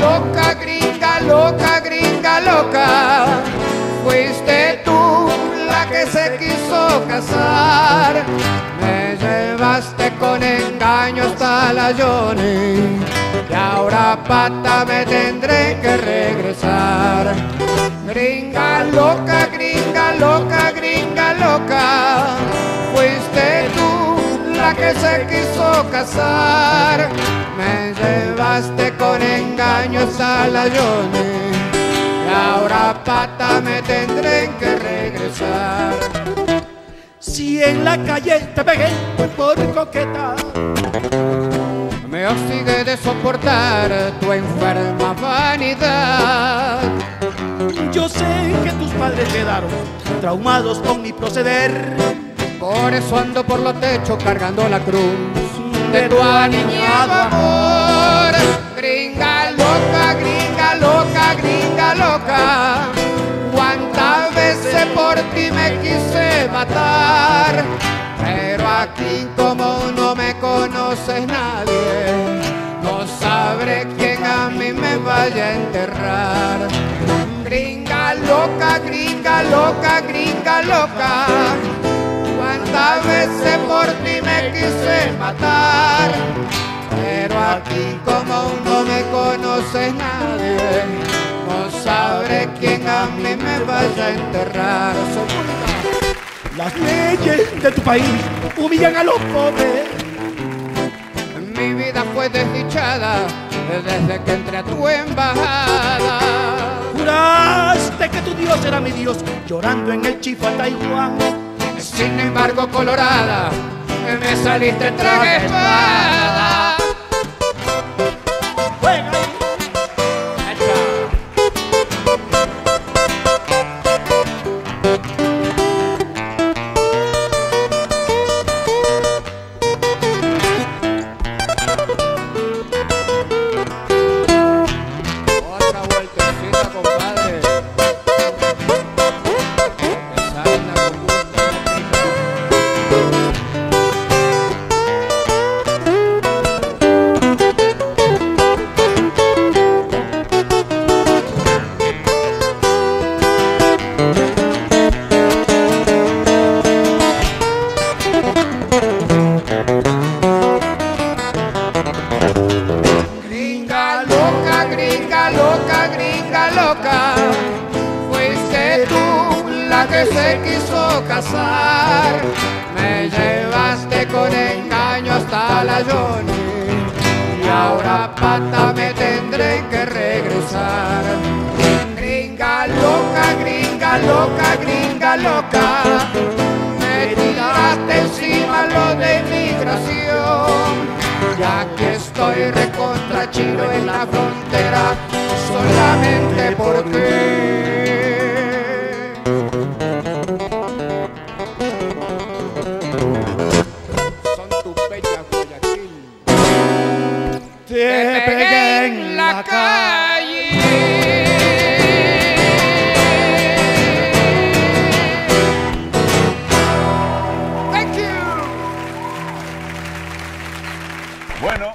loca, gringa loca, fuiste tú la que se quiso casar. Me llevaste con engaño hasta la Johnny y ahora pata me tendré que regresar. Gringa loca, gringa loca, gringa loca, fuiste tú la que se quiso casar. Me llevaste con engaño hasta la Johnny y ahora pata me tendré que regresar. Si en la calle te pegué fue por coqueta, me hostigué de soportar tu enferma vanidad. yo sé que tus padres quedaron traumados con mi proceder. Por eso ando por los techos cargando la cruz de tu aniñado amor. Gringa loca, gringa loca, gringa loca, cuántas veces por ti me quise matar. Pero aquí como no me conoces nadie, no sabré quién a mí me vaya a enterrar. Gringa loca, gringa loca, gringa loca, cuántas veces por ti me quise matar. Pero aquí como no me conoces nadie, no sabré quién a mí me vaya a enterrar. Las leyes de tu país humillan a los pobres. Mi vida fue desdichada desde que entré a tu embajada. Juraste que tu Dios era mi Dios, llorando en el Chifa Taiwán. Sin embargo, colorada, me saliste traje espada. Juega. Otra vueltecita, compadre. Esa es la Gringa loca, gringa loca, gringa loca, fuiste tú la que se quiso casar. Me llevaste con engaño hasta la Johnny y ahora pata me tendré que regresar. Gringa loca, gringa loca, gringa loca, me tiraste encima lo de migración. Ya que estoy recontra chino en la frontera, solamente porque son tus bellas Guayaquil. Te pegué en la calle. Thank you. Bueno.